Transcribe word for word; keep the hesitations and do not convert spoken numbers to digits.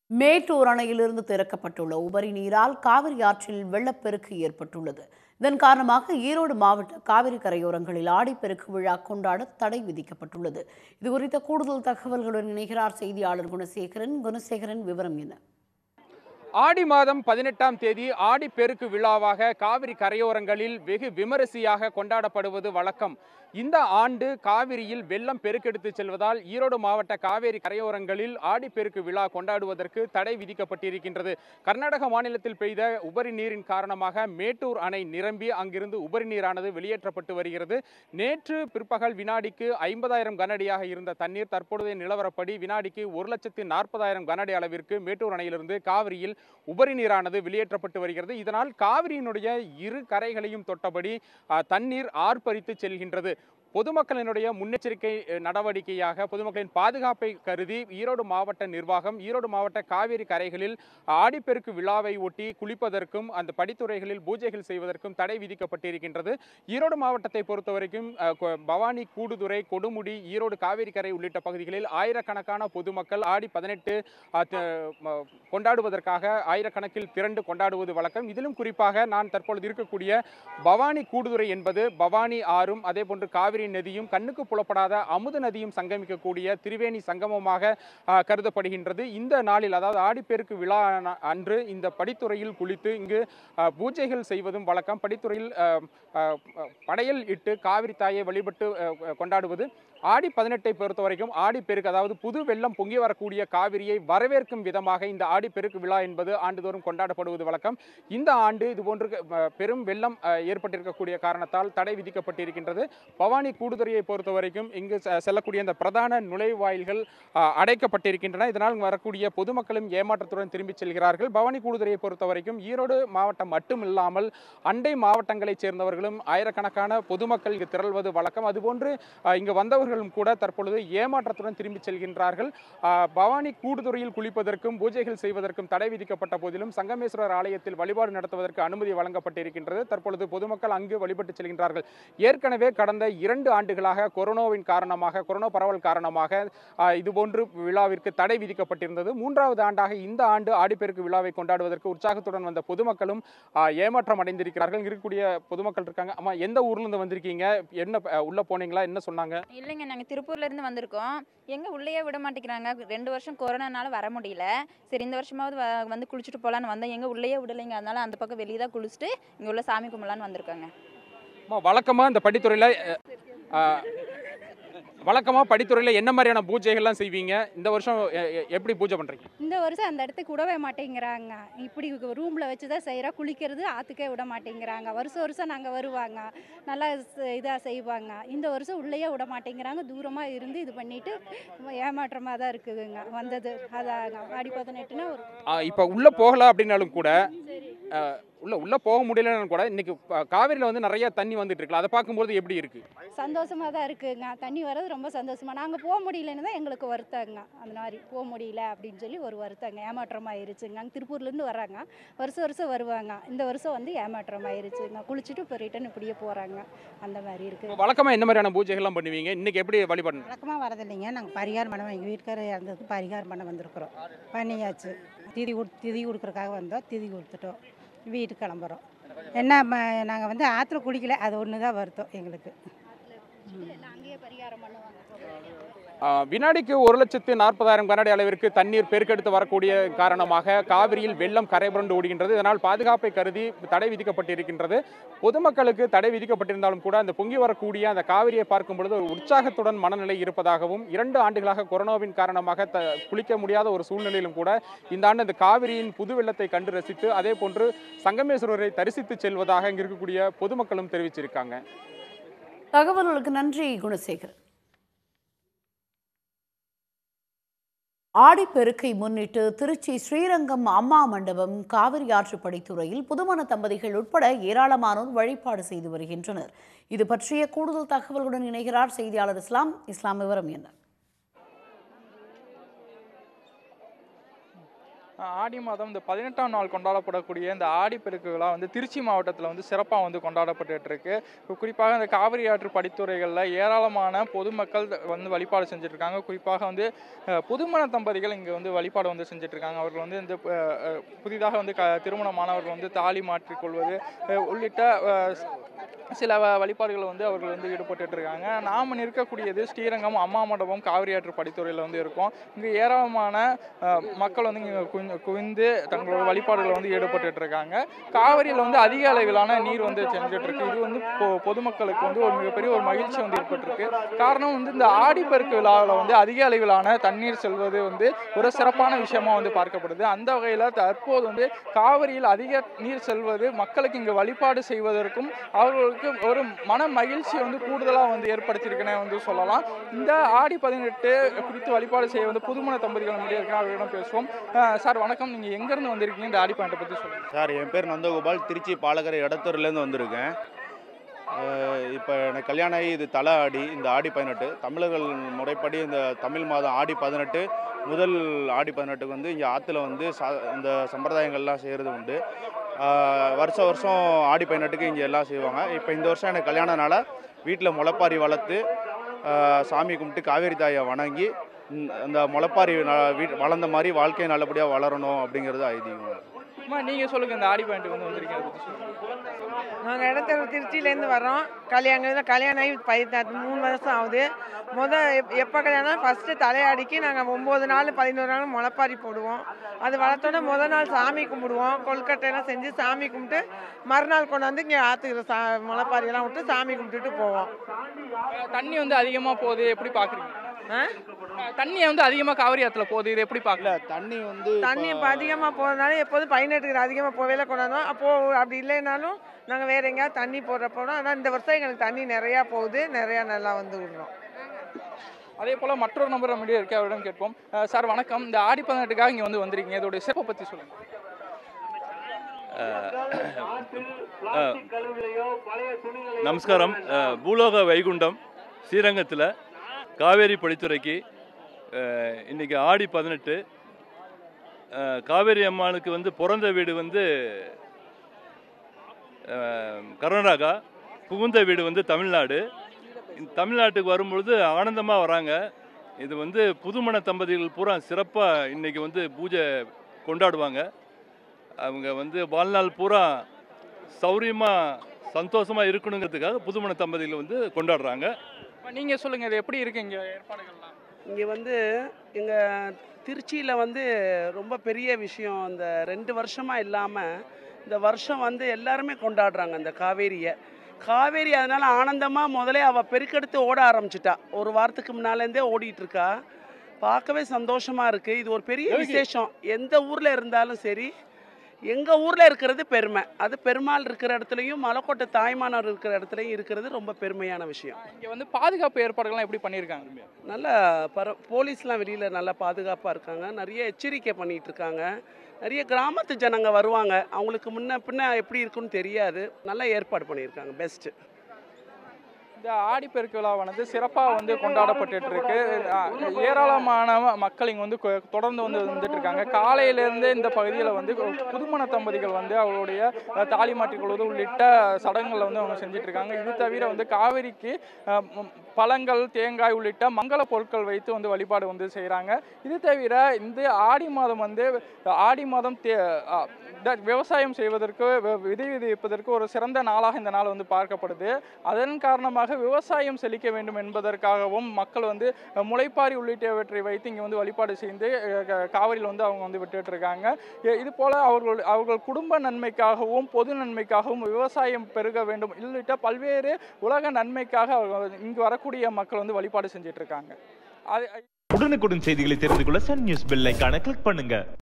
மேட்டூர் அணையிலிருந்து திறக்கப்பட்டுள்ள உபரி நீரால் காவிரி ஆற்றில் வெள்ளப்பெருக்கு ஏற்பட்டுள்ளது. இதன் காரணமாக ஈரோடு மாவட்ட காவிரி கரையோரங்களில் ஆடிப்பெருக்கு விழா கொண்டாட தடை விதிக்கப்பட்டுள்ளது. இதுகுறித்த கூடுதல் தகவல்களுடன் இணைகிறார் செய்தியாளர் குணசேகரன். குணசேகரன், விவரம் என்ன? ஆடி மாதம் பதினெட்டாம் தேதி ஆடிப்பெருக்கு விழாவாக காவிரி கரையோரங்களில் வெகு விமரிசையாக கொண்டாடப்படுவது வழக்கம். இந்த ஆண்டு காவிரியில் வெள்ளம் பெருக்கெடுத்து செல்வதால் ஈரோடு மாவட்ட காவிரி கரையோரங்களில் ஆடிப்பெருக்கு விழா கொண்டாடுவதற்கு தடை விதிக்கப்பட்டிருக்கின்றது. கர்நாடக மாநிலத்தில் பெய்த உபரி நீரின் காரணமாக மேட்டூர் அணை நிரம்பி அங்கிருந்து உபரி நீரானது வெளியேற்றப்பட்டு வருகிறது. நேற்று பிற்பகல் வினாடிக்கு ஐம்பதாயிரம் கனஅடியாக இருந்த தண்ணீர் தற்பொழுதைய நிலவரப்படி வினாடிக்கு ஒரு லட்சத்து நாற்பதாயிரம் கனஅடி அளவிற்கு மேட்டூர் அணையிலிருந்து காவிரியில் உபரி நீரானது வெளியேற்றப்பட்டு வருகிறது. இதனால் காவிரியினுடைய இரு கரைகளையும் தொட்டபடி தண்ணீர் ஆர்ப்பரித்து செல்கின்றது. பொதுமக்களினுடைய முன்னெச்சரிக்கை நடவடிக்கையாக பொதுமக்களின் பாதுகாப்பை கருதி ஈரோடு மாவட்ட நிர்வாகம் ஈரோடு மாவட்ட காவிரி கரைகளில் ஆடிப்பெருக்கு விழாவை ஒட்டி குளிப்பதற்கும் அந்த படித்துறைகளில் பூஜைகள் செய்வதற்கும் தடை விதிக்கப்பட்டிருக்கின்றது. ஈரோடு மாவட்டத்தை பொறுத்தவரைக்கும் பவானி, கூடுதுறை, கொடுமுடி, ஈரோடு காவிரி கரை உள்ளிட்ட பகுதிகளில் ஆயிரக்கணக்கான பொதுமக்கள் ஆடி பதினெட்டு கொண்டாடுவதற்காக ஆயிரக்கணக்கில் திரண்டு கொண்டாடுவது வழக்கம். இதிலும் குறிப்பாக நான் தற்பொழுது இருக்கக்கூடிய பவானி கூடுதுறை என்பது பவானி ஆறும் அதே போன்று காவிரி நதியும் கண்ணுக்கு புலப்படாத அமுத நதியும் சங்கமிக்கக்கூடிய திரிவேணி சங்கமமாக கருதப்படுகின்றது. இந்த நாளில் அதாவது ஆடிப்பெருக்கு விழா அன்று இந்த படித்துறையில் குளித்து இங்கு பூஜைகள் செய்வதும் வழக்கம். படித்துறையில் படையல் இட்டு காவிரி தாயை வழிபட்டு கொண்டாடுவது. ஆடி பதினெட்டை பொறுத்த வரைக்கும் ஆடிப்பெருக்கு அதாவது புது வெள்ளம் பொங்கி வரக்கூடிய காவிரியை வரவேற்கும் விதமாக இந்த ஆடிப்பெருக்கு விழா என்பது ஆண்டுதோறும் கொண்டாடப்படுவது வழக்கம். இந்த ஆண்டு இதுபோன்று பெரும் வெள்ளம் ஏற்பட்டிருக்கக்கூடிய காரணத்தால் தடை விதிக்கப்பட்டிருக்கின்றது. பவானி கூடுதுறையை பொறுத்த வரைக்கும் இங்கு செல்லக்கூடிய இந்த பிரதான நுழைவாயில்கள் அடைக்கப்பட்டிருக்கின்றன. இதனால் வரக்கூடிய பொதுமக்களும் ஏமாற்றத்துடன் திரும்பி செல்கிறார்கள். பவானி கூடுதுறையை பொறுத்த வரைக்கும் ஈரோடு மாவட்டம் மட்டுமில்லாமல் அண்டை மாவட்டங்களைச் சேர்ந்தவர்களும் ஆயிரக்கணக்கான பொதுமக்கள் இங்கு திரள்வது வழக்கம். அதுபோன்று இங்கு வந்தவர்களும் கூட தற்பொழுது ஏமாற்றத்துடன் திரும்பி செல்கின்றார்கள். பவானி கூடுதுறையில் குளிப்பதற்கும் பூஜைகள் செய்வதற்கும் தடை விதிக்கப்பட்ட போதிலும் சங்கமேஸ்வரர் ஆலயத்தில் வழிபாடு நடத்துவதற்கு அனுமதி வழங்கப்பட்டிருக்கின்றது. தற்பொழுது பொதுமக்கள் அங்கு வழிபட்டு செல்கின்றார்கள். ஏற்கனவே கடந்த இரண்டு ஆண்டுகளாக கொரோனாவின் காரணமாக கொரோனா பரவல் காரணமாக இதுபோன்று விழாவிற்கு தடை விதிக்கப்பட்டிருந்தது. மூன்றாவது ஆண்டாக இந்த ஆண்டு ஆடிப்பெருக்கு விழாவை கொண்டாடுவதற்கு உற்சாகத்துடன் வந்த பொதுமக்களும் ஏமாற்றம் அடைந்திருக்கிறார்கள். இருக்கக்கூடிய பொதுமக்கள் இருக்காங்க. அம்மா, எந்த ஊர்ல இருந்து வந்திருக்கீங்க? என்ன உள்ள போனீங்களா? என்ன சொன்னாங்க? இல்லைங்க, நாங்கள் திருப்பூர்ல இருந்து வந்திருக்கோம். எங்க உள்ளேயே விட மாட்டேங்கிறாங்க. ரெண்டு வருஷம் கொரோனானால வர முடியல. சரி, இந்த வருஷமாவது வந்து குளிச்சுட்டு போகலான்னு வந்தேன். எங்க உள்ளேயே விடலைங்க. அதனால அந்த பக்கம் வெளியே தான் குளிச்சுட்டு இங்க உள்ள சாமி கும்பலான்னு வந்திருக்காங்க. வழக்கமா இந்த படித்துறையில வழக்கமா படித்துறையில என்ன மாதிரியான பூஜைகள்லாம் செய்வீங்க? இந்த வருஷம் எப்படி பூஜை பண்றீங்க? இந்த வருஷம் அந்த இடத்துக்கு விடவே மாட்டேங்கிறாங்க. இப்படி ரூம்ல வச்சு தான் செய்கிறோம். குளிக்கிறது ஆற்றுக்கே விட மாட்டேங்கிறாங்க. வருஷம் வருஷம் நாங்கள் வருவாங்க, நல்லா இதாக செய்வாங்க. இந்த வருஷம் உள்ளேயே விட மாட்டேங்கிறாங்க. தூரமாக இருந்து இது பண்ணிட்டு ஏமாற்றமாக தான் இருக்குதுங்க வந்தது. அதான் ஆடி பதினெட்டுனா ஒரு இப்போ உள்ளே போகலாம் அப்படின்னாலும் கூட உள்ள உள்ள போக முடியலன்னு கூட இன்னைக்கு காவிரியில் வந்து நிறைய தண்ணி வந்துட்டு இருக்குல்ல, அதை பார்க்கும்போது எப்படி இருக்கு? சந்தோஷமாக தான் இருக்குங்க. தண்ணி வர்றது ரொம்ப சந்தோஷமா. நாங்கள் போக முடியலன்னு தான் எங்களுக்கு வருத்தங்க. அந்த மாதிரி போக முடியல அப்படின்னு சொல்லி ஒரு வருத்தங்க. ஏமாற்றமாயிருச்சுங்க. நாங்கள் திருப்பூர்லேருந்து வர்றாங்க, வருஷம் வருஷம் வருவாங்க. இந்த வருஷம் வந்து ஏமாற்றமாயிருச்சுங்க. குளிச்சுட்டு இப்போ ரிட்டன் இப்படியே போகிறாங்க. அந்த மாதிரி இருக்குது. வழக்கமாக என்ன மாதிரியான பூஜைகள்லாம் பண்ணுவீங்க? இன்னைக்கு எப்படி வழிபாடு? வழக்கமாக வரதில்லைங்க. நாங்கள் பரிகாரம் பண்ண எங்கள் வீட்டுக்காரர் இறந்ததுக்கு பரிகாரம் பண்ண வந்திருக்கிறோம். பண்ணியாச்சு. திதி கொடு திதி கொடுக்குறக்காக வந்தோம். திதி கொடுத்துட்டோம். வீட்டுக்கு கிளம்புறோம். என்ன நாங்கள் வந்து ஆற்றுல குளிக்கல, அது ஒன்று தான் வருத்தம் எங்களுக்கு. அங்கேயே பரிகாரம் பண்ணுவாங்க. வினாடிக்கு ஒரு லட்சத்து நாற்பதாயிரம் கனஅடி அளவிற்கு தண்ணீர் பெருக்கெடுத்து வரக்கூடிய காரணமாக காவிரியில் வெள்ளம் கரைபுரண்டு ஓடுகின்றது. இதனால் பாதுகாப்பை கருதி தடை விதிக்கப்பட்டிருக்கின்றது. பொதுமக்களுக்கு தடை விதிக்கப்பட்டிருந்தாலும் கூட அந்த பொங்கி வரக்கூடிய அந்த காவிரியை பார்க்கும் பொழுது ஒரு உற்சாகத்துடன் மனநிலை இருப்பதாகவும், இரண்டு ஆண்டுகளாக கொரோனாவின் காரணமாக த குளிக்க முடியாத ஒரு சூழ்நிலையிலும் கூட இந்த ஆண்டு அந்த காவிரியின் புது வெள்ளத்தை கண்டு ரசித்து அதே போன்று சங்கமேஸ்வரரை தரிசித்து செல்வதாக இங்கு இருக்கக்கூடிய பொதுமக்களும் தெரிவிச்சிருக்காங்க. தகவல்களுக்கு நன்றி குணசேகர். ஆடிப்பெருக்கை முன்னிட்டு திருச்சி ஸ்ரீரங்கம் அம்மா மண்டபம் காவிரி ஆற்று படித்துறையில் புதுமண தம்பதிகள் உட்பட ஏராளமானோர் வழிபாடு செய்து வருகின்றனர். இது பற்றிய கூடுதல் தகவல்களுடன் இணைகிறார் செய்தியாளர் இஸ்லாம். இஸ்லாம், விவரம் என்ன? ஆடி மாதம் இந்த பதினெட்டாம் நாள் கொண்டாடப்படக்கூடிய இந்த ஆடிப்பெருக்கு விழா வந்து திருச்சி மாவட்டத்தில் வந்து சிறப்பாக வந்து கொண்டாடப்பட்டு இருக்கு. குறிப்பாக இந்த காவிரி ஆற்று படித்துறைகளில் ஏராளமான பொதுமக்கள் வந்து வழிபாடு செஞ்சுட்டு இருக்காங்க. குறிப்பாக வந்து புதுமண தம்பதிகள் இங்கே வந்து வழிபாடு வந்து செஞ்சுட்டு இருக்காங்க. அவர்கள் வந்து இந்த புதிதாக வந்து க திருமணமானவர்கள் வந்து தாலி மாற்றிக்கொள்வது உள்ளிட்ட சில வழிபாடுகள் வந்து அவர்கள் வந்து ஈடுபட்டு இருக்காங்க. நாம் இருக்கக்கூடியது ஸ்ரீரங்கம் அம்மா மண்டபம் காவிரி ஆற்று படித்துறையில் வந்து இருக்கும். இங்கே ஏராளமான மக்கள் வந்து இங்கே குவிந்து தங்களோட வழிபாடுகளை வந்து ஈடுபட்டு இருக்காங்க. காவிரியில் வந்து அதிக அளவிலான நீர் வந்து செஞ்சுட்டு இருக்கு. இது வந்து பொதுமக்களுக்கு வந்து ஒரு மிகப்பெரிய ஒரு மகிழ்ச்சி வந்து ஏற்பட்டிருக்கு. காரணம் வந்து இந்த ஆடிப்பெருக்கு விழாவில் வந்து அதிக அளவிலான தண்ணீர் செல்வது வந்து ஒரு சிறப்பான விஷயமா வந்து பார்க்கப்படுது. அந்த வகையில் தற்போது வந்து காவிரியில் அதிக நீர் செல்வது மக்களுக்கு இங்கே வழிபாடு செய்வதற்கும் அவர்களுக்கு ஒரு மன மகிழ்ச்சி வந்து கூடுதலாக வந்து ஏற்படுத்தியிருக்குன்னே வந்து சொல்லலாம். இந்த ஆடி பதினெட்டு குறித்து வழிபாடு செய்ய வந்து புதுமண தம்பதிகள் முடிய இருக்கிற அவர்களிடம் பேசுவோம். சார் வணக்கம், நீங்கள் எங்கேருந்து வந்திருக்கீங்க? இந்த ஆடி பதினெட்டை பற்றி சொல்லுங்கள். சார், என் பேர் நந்தகோபால், திருச்சி பாலக்கரை எடத்தூர்லேருந்து வந்திருக்கேன். இப்போ எனக்கு கல்யாணம் ஆகி இது தலை ஆடி. இந்த ஆடி பதினெட்டு தமிழர்கள் முறைப்படி இந்த தமிழ் மாதம் ஆடி பதினெட்டு முதல் ஆடி பதினெட்டுக்கு வந்து இங்கே ஆற்றுல வந்து சா இந்த சம்பிரதாயங்கள்லாம் செய்கிறது உண்டு. வருஷம் வருஷம் ஆடி பதினெட்டுக்கு இங்கே எல்லாம் செய்வாங்க. இப்போ இந்த வருஷம் எனக்கு கல்யாணனால வீட்டில் முளைப்பாரி வளர்த்து சாமி கும்பிட்டு காவேரி தாயை வணங்கி அந்த முளைப்பாரி வீ வளர்ந்த மாதிரி வாழ்க்கையை நல்லபடியாக வளரணும் அப்படிங்கிறது ஐதீகம். அம்மா, நீங்கள் சொல்லுங்கள், இந்த ஆடி பதினெட்டுக்கு வந்து வந்திருக்கீங்க, அதை பற்றி சொல்லுங்கள். நாங்கள் இடத்துல திருச்சியிலேருந்து வரோம். கல்யாணம் கல்யாணம் ஆகி பதி மூணு வருஷம் ஆகுது. முதல் எப் எப்போ கல்யாணம் ஃபஸ்ட்டு தலையாடிக்கு நாங்கள் ஒம்பது நாள் பதினோரு நாள் முளைப்பாரி போடுவோம். அது வளர்த்தோன்னே முதல் நாள் சாமி கும்பிடுவோம். கொல்கட்டையெல்லாம் செஞ்சு சாமி கும்பிட்டு மறுநாள் கொண்டாந்து இங்கே ஆற்றுக்கிற சா முளைப்பாரியெல்லாம் விட்டு சாமி கும்பிட்டுட்டு போவோம். தண்ணி வந்து அதிகமாக போகுது, எப்படி பார்க்குறீங்க? தண்ணி வந்து அதிகமாக காவிரி ஆற்றுல போகுது, இது எப்படி பார்க்கல? தண்ணி வந்து தண்ணி இப்போ அதிகமாக போகிறதுனால எப்போதும் பதினெட்டுக்கு அதிகமாக போவேல கொண்டாந்தோம். அப்போது அப்படி இல்லைனாலும் நாங்கள் வேறு எங்கேயாவது தண்ணி போடுற போனோம். ஆனால் இந்த வருஷம் எங்களுக்கு தண்ணி நிறையா போகுது, நிறையா நல்லா வந்து விடுறோம். அதே போல் மற்றொரு நம்பர் நம்மளுடைய இருக்கே, அவரிடம் கேட்போம். சார் வணக்கம், இந்த ஆடி பதினெட்டுக்காக இங்கே வந்து வந்திருக்கீங்க, இதோடைய சிறப்பை பற்றி சொல்லுங்கள். நமஸ்காரம். பூலோக வைகுண்டம் ஸ்ரீரங்கத்தில் காவேரி படித்துறைக்கு இன்றைக்கி ஆடி பதினெட்டு. காவேரி அம்மானுக்கு வந்து பிறந்த வீடு வந்து கர்நாடகா, புகுந்த வீடு வந்து தமிழ்நாடு. தமிழ்நாட்டுக்கு வரும்பொழுது ஆனந்தமாக வராங்க. இது வந்து புதுமண தம்பதிகள் பூரா சிறப்பாக இன்றைக்கி வந்து பூஜை கொண்டாடுவாங்க. அவங்க வந்து வாழ்நாள் பூரா சௌரியமாக சந்தோஷமாக இருக்கணுங்கிறதுக்காக புதுமண தம்பதிகள் வந்து கொண்டாடுறாங்க. நீங்கள் சொல்லுங்கள், இது எப்படி இருக்குது இங்கே ஏற்பாடுகள்லாம்? இங்கே வந்து எங்கள் திருச்சியில் வந்து ரொம்ப பெரிய விஷயம். இந்த ரெண்டு வருஷமாக இல்லாமல் இந்த வருஷம் வந்து எல்லாருமே கொண்டாடுறாங்க இந்த காவேரியை. காவேரி அதனால் ஆனந்தமாக முதலே அவள் பெருக்கெடுத்து ஓட ஆரம்பிச்சிட்டா. ஒரு வாரத்துக்கு முன்னாலேருந்தே ஓடிட்டுருக்கா. பார்க்கவே சந்தோஷமாக இருக்குது. இது ஒரு பெரிய விசேஷம். எந்த ஊரில் இருந்தாலும் சரி, எங்கள் ஊரில் இருக்கிறது பெருமை. அது பெருமாள் இருக்கிற இடத்துலையும் மலைக்கோட்டை தாய்மானவர் இருக்கிற இடத்துலையும் இருக்கிறது ரொம்ப பெருமையான விஷயம். இங்கே வந்து பாதுகாப்பு ஏற்பாடுகள்லாம் எப்படி பண்ணியிருக்காங்க? நல்லா பர போலீஸ்லாம் வெளியில் நல்லா பாதுகாப்பாக இருக்காங்க. நிறைய எச்சரிக்கை பண்ணிகிட்டு இருக்காங்க. நிறைய கிராமத்து ஜனங்க வருவாங்க. அவங்களுக்கு முன்ன பின்ன எப்படி இருக்குன்னு தெரியாது. நல்லா ஏற்பாடு பண்ணியிருக்காங்க. பெஸ்ட்டு. இந்த ஆடிப்பெருக்கு விழாவானது சிறப்பாக வந்து கொண்டாடப்பட்டு இருக்கு. ஏராளமான மக்கள் இங்கே வந்து தொடர்ந்து வந்து வந்துட்டு இருக்காங்க. காலையிலேருந்து இந்த பகுதியில் வந்து புதுமண தம்பதிகள் வந்து அவங்களுடைய தாலி மாற்றிக்கொள்வது உள்ளிட்ட சடங்குகளை வந்து அவங்க செஞ்சுட்டு இருக்காங்க. இது தவிர வந்து காவிரிக்கு பழங்கள், தேங்காய் உள்ளிட்ட மங்கள பொருட்கள் வைத்து வந்து வழிபாடு வந்து செய்கிறாங்க. இது தவிர இந்த ஆடி மாதம் வந்து ஆடி மாதம் தே விவசாயம் செய்வதற்கு விதை விதைப்பதற்கு ஒரு சிறந்த நாளாக இந்த நாள் வந்து பார்க்கப்படுது. அதன் காரணமாக விவசாயம் செழிக்க வேண்டும் என்பதற்காகவும் மக்கள் வந்து முளைப்பாரி உள்ளிட்டவற்றை வைத்து இங்கே வந்து வழிபாடு செய்து காவிரியில் வந்து அவங்க வந்து விட்டுட்டு இருக்காங்க. இது போல அவர்கள் அவர்கள் குடும்ப நன்மைக்காகவும் பொது நன்மைக்காகவும் விவசாயம் பெருக வேண்டும் உள்ளிட்ட பல்வேறு உலக நன்மைக்காக இங்கு வரக்கூடிய மக்கள் வந்து வழிபாடு செஞ்சுட்டு இருக்காங்க. உடனுக்குடன் செய்திகளை தெரிந்து கொள்ள சன் நியூஸ் பெல் ஐகானை கிளிக் பண்ணுங்க.